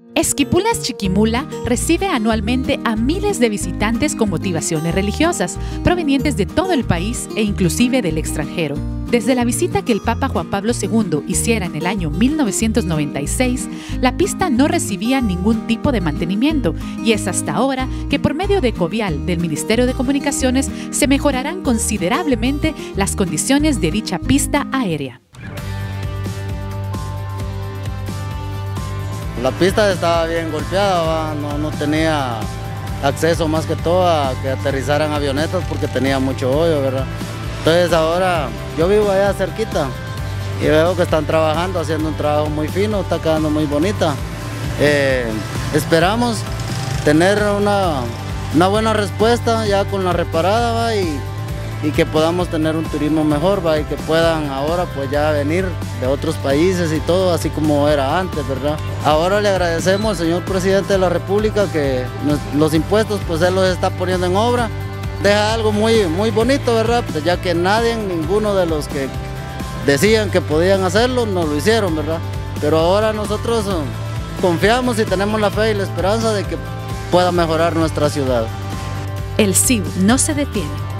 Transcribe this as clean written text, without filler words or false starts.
Esquipulas Chiquimula recibe anualmente a miles de visitantes con motivaciones religiosas, provenientes de todo el país e inclusive del extranjero. Desde la visita que el Papa Juan Pablo II hiciera en el año 1996, la pista no recibía ningún tipo de mantenimiento y es hasta ahora que por medio de Covial del Ministerio de Comunicaciones se mejorarán considerablemente las condiciones de dicha pista aérea. La pista estaba bien golpeada, no tenía acceso más que todo a que aterrizaran avionetas porque tenía mucho hoyo, ¿verdad? Entonces ahora yo vivo allá cerquita y veo que están trabajando, haciendo un trabajo muy fino, está quedando muy bonita. Esperamos tener una buena respuesta ya con la reparada, ¿va? Y que podamos tener un turismo mejor, ¿va? Y que puedan ahora pues ya venir de otros países y todo, así como era antes, ¿verdad? Ahora le agradecemos al señor presidente de la República que los impuestos pues él los está poniendo en obra. Deja algo muy bonito, ¿verdad? Ya que ninguno de los que decían que podían hacerlo, no lo hicieron, ¿verdad? Pero ahora nosotros confiamos y tenemos la fe y la esperanza de que pueda mejorar nuestra ciudad. El CIU no se detiene.